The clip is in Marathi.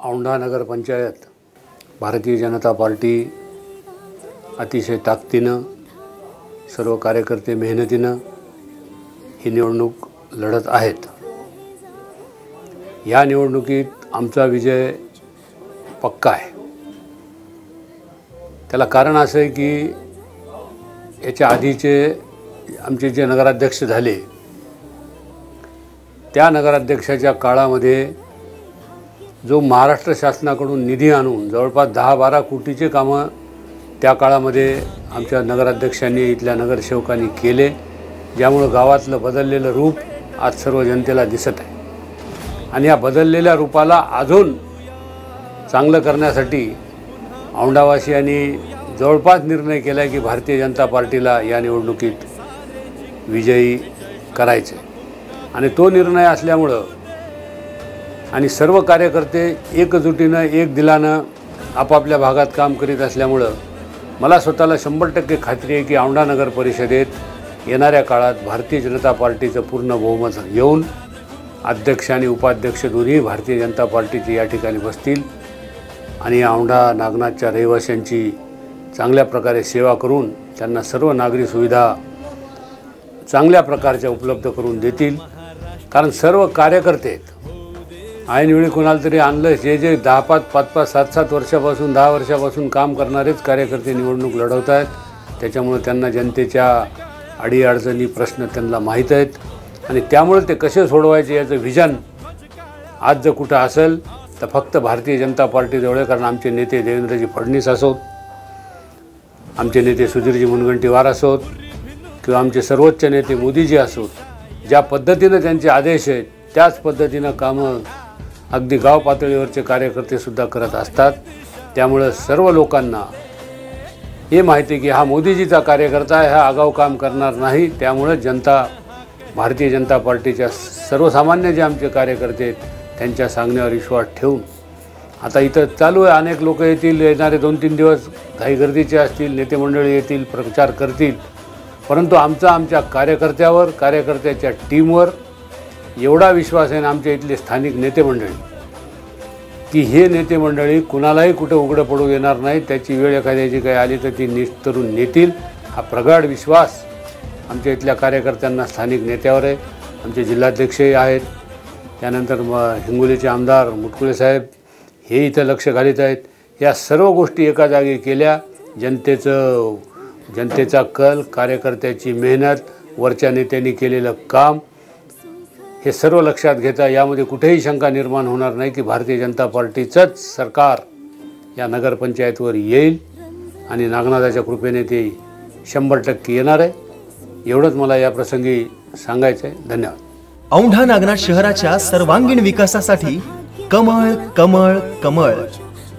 औंढा नगर पंचायत भारतीय जनता पार्टी अतिशय ताकदीनं सर्व कार्यकर्ते मेहनतीनं ही निवडणूक लढत आहेत। या निवडणुकीत आमचा विजय पक्का आहे। त्याला कारण असं आहे की याच्या आधीचे आमचे जे नगराध्यक्ष झाले त्या नगराध्यक्षाच्या काळामध्ये जो महाराष्ट्र शासनाकडून निधी आणून जवळपास 10-12 कोटीचे कामं त्या काळामध्ये आमच्या नगराध्यक्षांनी इथल्या नगरसेवकांनी केले, ज्यामुळे गावातलं बदललेलं रूप आज सर्व जनतेला दिसत आहे। आणि या बदललेल्या रूपाला अजून चांगलं करण्यासाठी औंढावासियांनी जवळपास निर्णय केला की भारतीय जनता पार्टीला या निवडणुकीत विजयी करायचे। आणि तो निर्णय असल्यामुळं आणि सर्व कार्यकर्ते एकजुटीनं एक दिलानं आपापल्या भागात काम करीत असल्यामुळं मला स्वतःला 100% खात्री आहे की औंढा नगर परिषदेत येणाऱ्या काळात भारतीय जनता पार्टीचं पूर्ण बहुमत येऊन अध्यक्ष आणि उपाध्यक्ष दोन्ही भारतीय जनता पार्टीचे या ठिकाणी बसतील आणि औंढा नागनाथच्या रहिवाशांची चांगल्या प्रकारे सेवा करून त्यांना सर्व नागरी सुविधा चांगल्या प्रकारच्या उपलब्ध करून देतील। कारण सर्व कार्यकर्ते ऐनवेळी कोणाला तरी आणलं, जे 10-5, 5-5, 7-7 वर्षापासून 10 वर्षापासून काम करणारेच कार्यकर्ते निवडणूक लढवत आहेत। त्याच्यामुळे त्यांना जनतेच्या अडीअडचणी प्रश्न त्यांना माहीत आहेत आणि त्यामुळे ते कसे सोडवायचे याचं विजन आज जर कुठं असेल तर फक्त भारतीय जनता पार्टीजवळ आहे। कारण आमचे नेते देवेंद्रजी फडणवीस असोत, आमचे नेते सुधीरजी मुनगंटीवार असोत किंवा आमचे सर्वोच्च नेते मोदीजी असोत, ज्या पद्धतीनं त्यांचे आदेश आहेत त्याच पद्धतीनं कामं अगदी गाव पातळीवरचे कार्यकर्तेसुद्धा करत असतात। त्यामुळे सर्व लोकांना हे माहिती की हा मोदीजीचा कार्यकर्ता आहे, हा आगाऊ काम करणार नाही। त्यामुळे जनता भारतीय जनता पार्टीच्या सर्वसामान्य जे आमचे कार्यकर्ते आहेत त्यांच्या सांगण्यावर विश्वास ठेवून आता इथं चालू आहे। अनेक लोक येतील, येणारे 2-3 दिवस काही गर्दीचे असतील, नेते मंडळी येतील, प्रचार करतील, परंतु आमच्या कार्यकर्त्यावर कार्यकर्त्याच्या टीमवर एवढा विश्वास आहे ना आमच्या इथले स्थानिक नेते मंडळी की हे नेते मंडळी कुणालाही कुठे उघडं पडू देणार नाही। त्याची वेळ एखाद्याची काही आली तर ती निस्तरून नेतील, हा प्रगाढ विश्वास आमच्या इथल्या कार्यकर्त्यांना स्थानिक नेत्यावर आहे। आमचे जिल्हाध्यक्षही आहेत, त्यानंतर हिंगोलीचे आमदार मुटकुळे साहेब हे इथं लक्ष घालीत आहेत। या सर्व गोष्टी एका जागी केल्या, जनतेचा कल, कार्यकर्त्याची मेहनत, वरच्या नेत्यांनी केलेलं काम हे सर्व लक्षात घेता यामध्ये कुठेही शंका निर्माण होणार नाही की भारतीय जनता पार्टीचंच सरकार या नगरपंचायतवर येईल आणि नागनाथाच्या कृपेने ते 100% येणार आहे। एवढंच मला या प्रसंगी सांगायचं आहे। धन्यवाद। औंढा नागनाथ शहराच्या सर्वांगीण विकासासाठी कमळ कमळ कमळ।